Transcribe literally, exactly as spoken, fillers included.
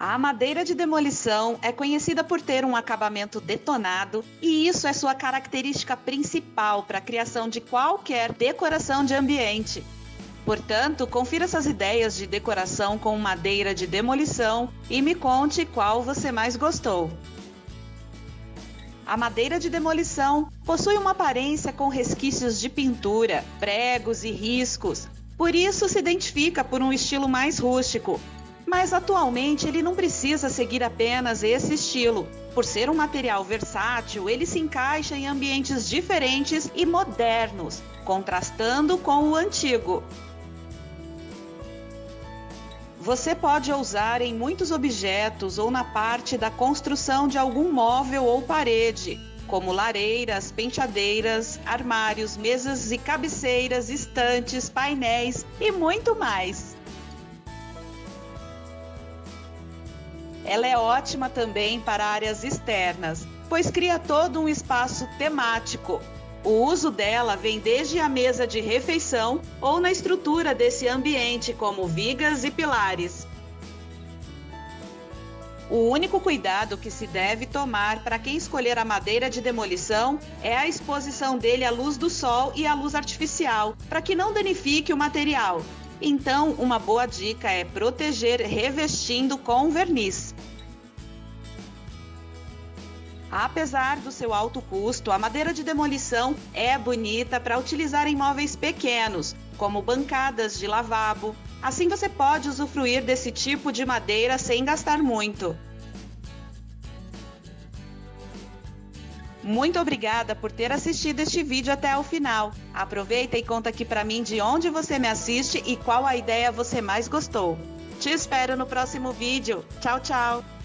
A madeira de demolição é conhecida por ter um acabamento detonado e isso é sua característica principal para a criação de qualquer decoração de ambiente. Portanto, confira essas ideias de decoração com madeira de demolição e me conte qual você mais gostou. A madeira de demolição possui uma aparência com resquícios de pintura, pregos e riscos, por isso se identifica por um estilo mais rústico. Mas atualmente ele não precisa seguir apenas esse estilo. Por ser um material versátil, ele se encaixa em ambientes diferentes e modernos, contrastando com o antigo. Você pode usar em muitos objetos ou na parte da construção de algum móvel ou parede, como lareiras, penteadeiras, armários, mesas e cabeceiras, estantes, painéis e muito mais. Ela é ótima também para áreas externas, pois cria todo um espaço temático. O uso dela vem desde a mesa de refeição ou na estrutura desse ambiente, como vigas e pilares. O único cuidado que se deve tomar para quem escolher a madeira de demolição é a exposição dele à luz do sol e à luz artificial, para que não danifique o material. Então, uma boa dica é proteger revestindo com verniz. Apesar do seu alto custo, a madeira de demolição é bonita para utilizar em móveis pequenos, como bancadas de lavabo. Assim você pode usufruir desse tipo de madeira sem gastar muito. Muito obrigada por ter assistido este vídeo até o final. Aproveita e conta aqui para mim de onde você me assiste e qual a ideia você mais gostou. Te espero no próximo vídeo. Tchau, tchau!